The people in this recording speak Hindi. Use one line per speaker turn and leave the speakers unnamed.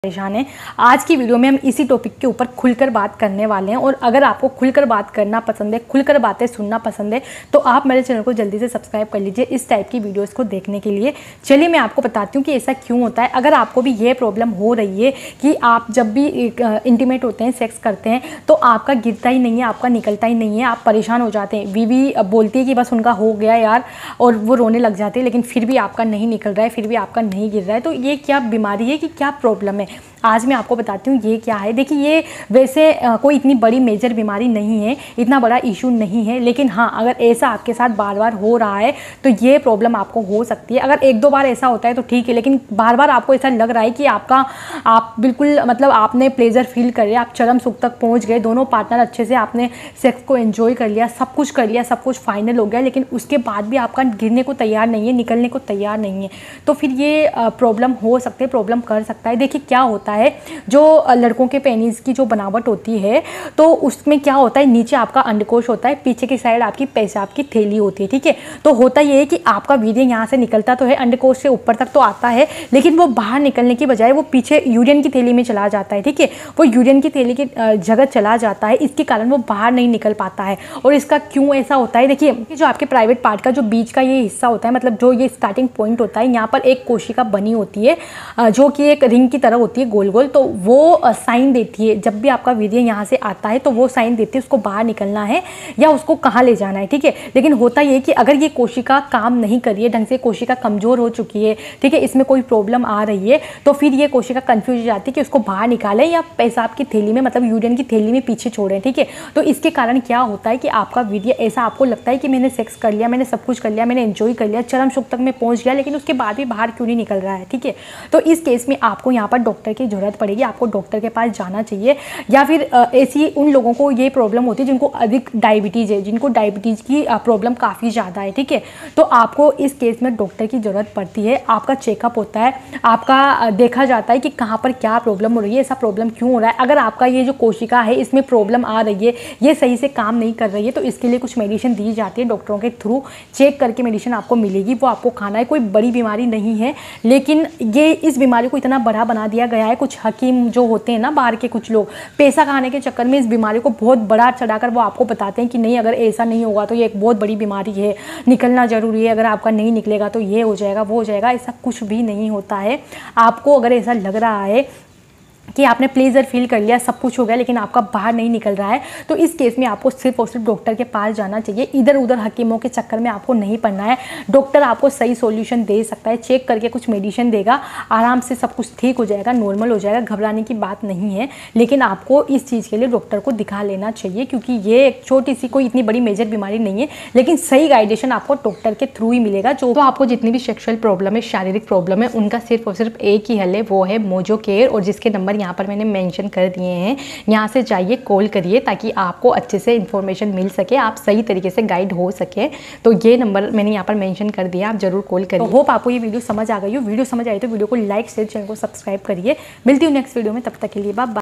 परेशान है। आज की वीडियो में हम इसी टॉपिक के ऊपर खुलकर बात करने वाले हैं और अगर आपको खुलकर बात करना पसंद है, खुलकर बातें सुनना पसंद है तो आप मेरे चैनल को जल्दी से सब्सक्राइब कर लीजिए इस टाइप की वीडियोस को देखने के लिए। चलिए मैं आपको बताती हूँ कि ऐसा क्यों होता है। अगर आपको भी ये प्रॉब्लम हो रही है कि आप जब भी इंटीमेट होते हैं, सेक्स करते हैं तो आपका गिरता ही नहीं है, आपका निकलता ही नहीं है, आप परेशान हो जाते हैं। बीवी बोलती है कि बस उनका हो गया यार और वो रोने लग जाते हैं, लेकिन फिर भी आपका नहीं निकल रहा है, फिर भी आपका नहीं गिर रहा है। तो ये क्या बीमारी है कि क्या प्रॉब्लम है, आज मैं आपको बताती हूँ ये क्या है। देखिए ये वैसे कोई इतनी बड़ी मेजर बीमारी नहीं है, इतना बड़ा इशू नहीं है, लेकिन हाँ अगर ऐसा आपके साथ बार बार हो रहा है तो ये प्रॉब्लम आपको हो सकती है। अगर एक दो बार ऐसा होता है तो ठीक है, लेकिन बार बार आपको ऐसा लग रहा है कि आप बिल्कुल मतलब आपने प्लेजर फील कर लिया, आप चरम सुख तक पहुँच गए, दोनों पार्टनर अच्छे से आपने सेक्स को एंजॉय कर लिया, सब कुछ कर लिया, सब कुछ फाइनल हो गया, लेकिन उसके बाद भी आपका गिरने को तैयार नहीं है, निकलने को तैयार नहीं है, तो फिर ये प्रॉब्लम हो सकती है, प्रॉब्लम कर सकता है। देखिए क्या होता है, जो लड़कों के पेनिस की जो बनावट होती है तो उसमें क्या होता है, नीचे आपका अंडकोश होता है, पीछे की साइड आपकी पेशाब की थैली होती है, ठीक है। तो होता ये है कि आपका वीर्य यहाँ से निकलता तो है, अंडकोश से ऊपर तक तो आता है, लेकिन वो बाहर निकलने की बजाय वो पीछे यूरिन की थैली में चला जाता है, ठीक है। वो यूरिन की थैली की जगह चला जाता है, इसके कारण वो बाहर नहीं निकल पाता है। और इसका क्यों ऐसा होता है, देखिए जो आपके प्राइवेट पार्ट का जो बीच का ये हिस्सा होता है, मतलब जो ये स्टार्टिंग पॉइंट होता है, यहाँ पर एक कोशिका बनी होती है जो कि एक रिंग की तरह होती है गोल गोल, तो वो साइन देती है जब भी आपका वीर्य यहाँ से आता है, तो वो साइन देती है उसको बाहर निकलना है या उसको कहाँ ले जाना है, ठीक है। लेकिन होता ये कि अगर ये कोशिका काम नहीं कर रही है ढंग से, कोशिका कमजोर हो चुकी है, ठीक है, इसमें कोई प्रॉब्लम आ रही है, तो फिर ये कोशिका कंफ्यूज हो जाती है कि उसको बाहर निकालें या पेशाब की थैली में, मतलब यूरिन की थैली में पीछे छोड़ें, ठीक है। तो इसके कारण क्या होता है कि आपका वीर्य ऐसा आपको लगता है कि मैंने सेक्स कर लिया, मैंने सब कुछ कर लिया, मैंने एंजॉय कर लिया, चरम सुख तक मैं पहुंच गया, लेकिन उसके बाद भी बाहर क्यों नहीं निकल रहा है, ठीक है। तो इस केस में आपको यहाँ पर डॉक्टर की जरूरत पड़ेगी, आपको डॉक्टर के पास जाना चाहिए। या फिर ऐसी उन लोगों को ये प्रॉब्लम होती है जिनको अधिक डायबिटीज़ है, जिनको डायबिटीज़ की प्रॉब्लम काफ़ी ज़्यादा है, ठीक है। तो आपको इस केस में डॉक्टर की ज़रूरत पड़ती है, आपका चेकअप होता है, आपका देखा जाता है कि कहाँ पर क्या प्रॉब्लम हो रही है, ऐसा प्रॉब्लम क्यों हो रहा है। अगर आपका ये जो कोशिका है इसमें प्रॉब्लम आ रही है, ये सही से काम नहीं कर रही है, तो इसके लिए कुछ मेडिसिन दी जाती है डॉक्टरों के थ्रू, चेक करके मेडिसिन आपको मिलेगी, वो आपको खाना है। कोई बड़ी बीमारी नहीं है, लेकिन ये इस बीमारी को इतना बड़ा बना दिया गया है। कुछ हकीम जो होते हैं ना बाहर के, कुछ लोग पैसा खाने के चक्कर में इस बीमारी को बहुत बड़ा चढ़ाकर वो आपको बताते हैं कि नहीं अगर ऐसा नहीं होगा तो ये एक बहुत बड़ी बीमारी है, निकलना जरूरी है, अगर आपका नहीं निकलेगा तो ये हो जाएगा, वो हो जाएगा। ऐसा कुछ भी नहीं होता है। आपको अगर ऐसा लग रहा है कि आपने प्लेजर फील कर लिया, सब कुछ हो गया, लेकिन आपका बाहर नहीं निकल रहा है, तो इस केस में आपको सिर्फ और सिर्फ डॉक्टर के पास जाना चाहिए। इधर उधर हकीमों के चक्कर में आपको नहीं पड़ना है। डॉक्टर आपको सही सॉल्यूशन दे सकता है, चेक करके कुछ मेडिसिन देगा, आराम से सब कुछ ठीक हो जाएगा, नॉर्मल हो जाएगा, घबराने की बात नहीं है। लेकिन आपको इस चीज़ के लिए डॉक्टर को दिखा लेना चाहिए, क्योंकि ये एक छोटी सी कोई इतनी बड़ी मेजर बीमारी नहीं है, लेकिन सही गाइडेशन आपको डॉक्टर के थ्रू ही मिलेगा। जो तो आपको जितनी भी सेक्सुअल प्रॉब्लम है, शारीरिक प्रॉब्लम है, उनका सिर्फ और सिर्फ एक ही हल है, वो है मोजो केयर। और जिसके नंबर यहाँ पर मैंने मेंशन कर दिए हैं, यहाँ से जाइए, कॉल करिए, ताकि आपको अच्छे से इन्फॉर्मेशन मिल सके, आप सही तरीके से गाइड हो सके। तो ये नंबर मैंने यहाँ पर मेंशन कर दिया, आप जरूर कॉल करिए। तो होप आपको ये वीडियो समझ आ गई हो। वीडियो समझ आई तो वीडियो को लाइक शेयर, चैनल को सब्सक्राइब करिए। मिलती हूँ नेक्स्ट वीडियो में, तब तक के लिए बाय बाय।